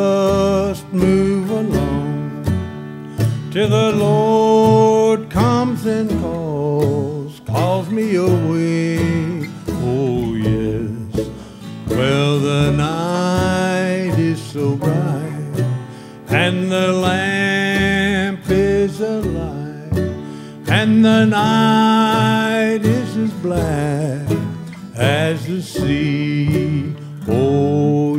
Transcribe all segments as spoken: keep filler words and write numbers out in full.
must move along till the Lord comes and calls, calls me away. Oh yes, well the night is so bright and the lamp is alight, and the night is as black as the sea. Oh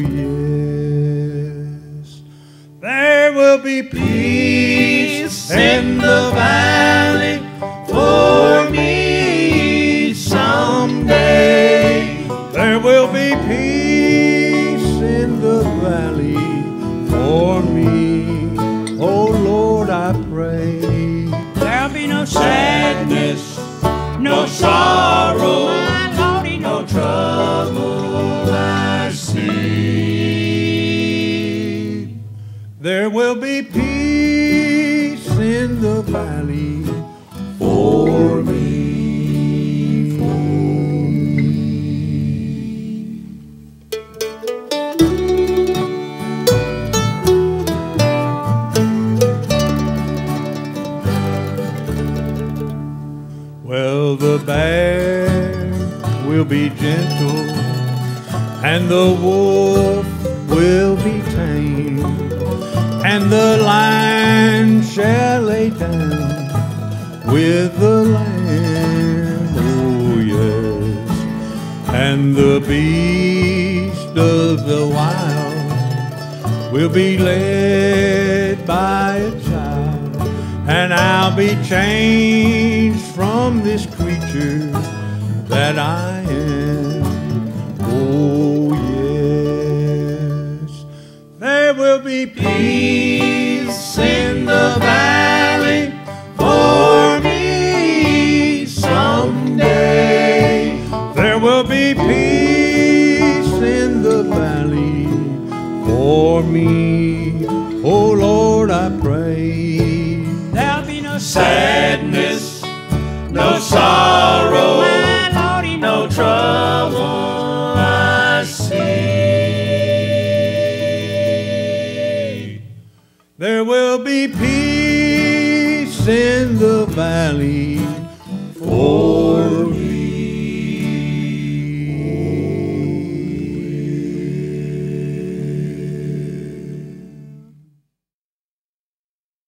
yes, there will be peace in the valley for me someday. There will be peace in the valley for me. Oh Lord, I pray there'll be no sadness, no sorrow, my Lordy, no trouble I see. There will be peace in the valley for me. Well, the bear will be gentle and the wolf will be tame, and the lion shall lay down with the lamb. Oh yes, and the beast of the wild will be led by a child, and I'll be changed from this creature that I am. Oh yes, there will be peace in the valley for me someday. There will be peace in the valley for me. Oh Lord, I pray there'll be no sadness, no sorrow, my Lordy, no trouble I see. There will be peace in the valley